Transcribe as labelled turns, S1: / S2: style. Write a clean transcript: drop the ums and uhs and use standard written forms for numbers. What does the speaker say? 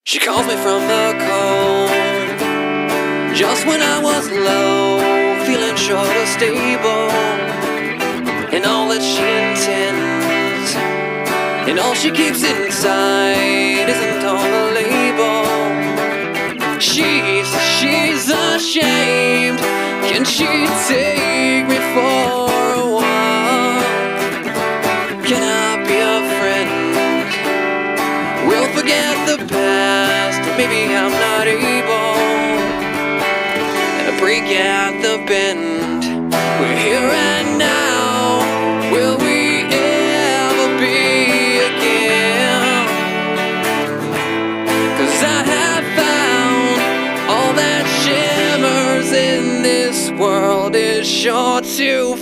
S1: She calls me from the cold, just when I was low, feeling short or stable, and all that she intends, and all she keeps inside isn't on the label. She's ashamed. Can she take me for a walk? Can I be a friend? We'll forget the past. Maybe I'm not able to break at the bend. We're here and now. Will we ever be again? 'Cause I have found all that shimmers in this world is sure to